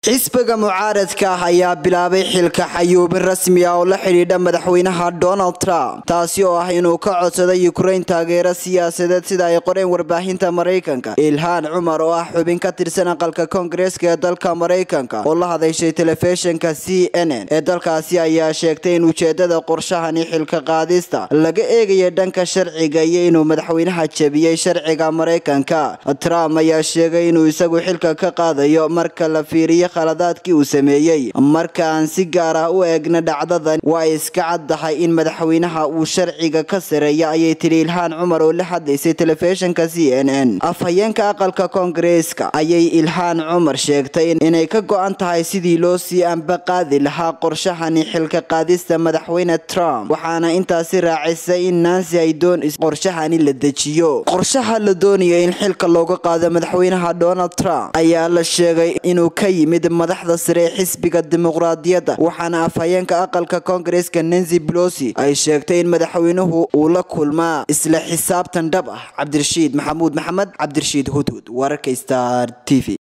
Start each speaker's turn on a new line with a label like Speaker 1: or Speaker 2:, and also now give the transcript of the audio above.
Speaker 1: xisbiga mucaaradka ayaa bilaabay xilka xayuubin rasmi ah oo la xiriidha madaxweynaha Donald Trump taasi oo ah inuu ka codsaday Ukraine taageero siyaasadeed sida ay qoreen warbaahinta Mareykanka. Ilhan Omar oo ah xubin ka tirsan aqalka Koongareeska ee dalka Mareykanka oo la hadashay telefishinka CNN ee dalkaasi ayaa sheegtay in ujeedada qorshahani xilka qaadista laga eegayo dhanka sharciga iyo inuu madaxweynaha jabiyay sharciga Mareykanka. Trump ayaa sheegay inuu isagu xilka ka qaadayo marka la fiiriyo khaladaadkii uu sameeyay. Marka aan si gaar ah u eegna dhacdadan waa iska caddahay in madaxweynaha uu sharciga ka sareeyo ayay tiri Ilhan Omar oo la hadlaysay telefishinka CNN. Afhayeenka aqalka Koongareeska ayay Ilhan Omar sheegtay inay ka go'an tahay sidii loo sii anbaqaadi lahaa qorshahani xilka qaadista madaxweyne Trump, waxaana intaasi raacisay in Nancy ay doonayso qorshahani la dejiyo. Qorshaha la doonayo in xilka looga qaado madaxweynaha Donald Trump ayaa la sheegay inuu ka yimid madaxda sare ee xisbiga dimuqraadiyadda, waxaana afhayeenka aqalka Koongareeska Nancy Pelosi ay sheegtay in madaxweynuhu uu la kulmaa isla xisaabtan dhab ah. Cabdirashiid Maxamuud Maxamed, Cabdirashiid Hudhud, wararka Star TV.